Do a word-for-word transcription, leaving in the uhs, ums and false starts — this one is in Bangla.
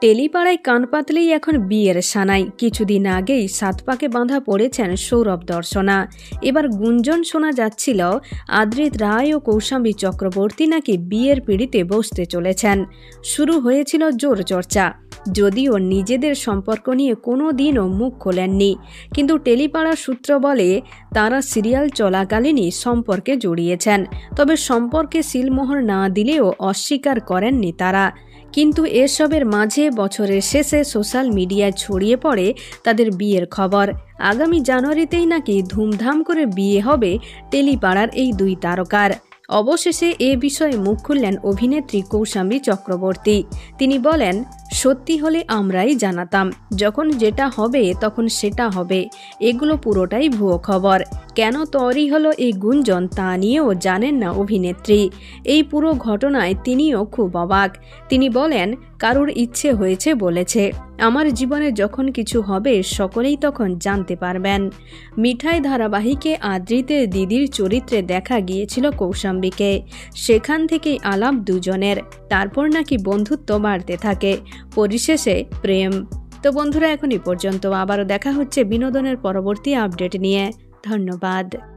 টেলিপাড়ায় কান পাতলেই এখন বিয়ের সানাই। কিছুদিন আগেই সাত পাকে বাঁধা পড়েছেন সৌরভ দর্শনা। এবার গুঞ্জন শোনা যাচ্ছিল আদ্রিত রায় ও কৌশাম্বী চক্রবর্তী নাকি বিয়ের পিঁড়িতে বসতে চলেছেন। শুরু হয়েছিল জোর চর্চা, যদিও নিজেদের সম্পর্ক নিয়ে কোনো দিনও মুখ খোলেননি, কিন্তু টেলিপাড়া সূত্র বলে তারা সিরিয়াল চলাকালীনই সম্পর্কে জড়িয়েছেন। তবে সম্পর্কে সিলমোহর না দিলেও অস্বীকার করেননি তারা। কিন্তু এসবের মাঝে বছরের শেষে সোশ্যাল মিডিয়ায় ছড়িয়ে পড়ে তাদের বিয়ের খবর। আগামী জানুয়ারিতেই নাকি ধুমধাম করে বিয়ে হবে টেলিপাড়ার এই দুই তারকার। অবশেষে এ বিষয়ে মুখ খুললেন অভিনেত্রী কৌশাম্বী চক্রবর্তী। তিনি বলেন, সত্যি হলে আমরাই জানাতাম, যখন যেটা হবে তখন সেটা হবে, এগুলো পুরোটাই ভুয়ো খবর। কেন তৈরি হলো এই গুঞ্জন তা নিয়েও জানেন না অভিনেত্রী। এই পুরো ঘটনায় তিনিও খুব অবাক। তিনি বলেন, কারুর ইচ্ছে হয়েছে বলেছে, আমার জীবনে যখন কিছু হবে সকলেই তখন জানতে পারবেন। মিঠাই ধারাবাহিকে আদ্রিতের দিদির চরিত্রে দেখা গিয়েছিল কৌশাম্বীকে। সেখান থেকেই আলাপ দুজনের, তারপর নাকি বন্ধুত্ব বাড়তে থাকে, পরিশেষে প্রেম। তো বন্ধুরা, এখন এই পর্যন্ত। আবারও দেখা হচ্ছে বিনোদনের পরবর্তী আপডেট নিয়ে। ধন্যবাদ।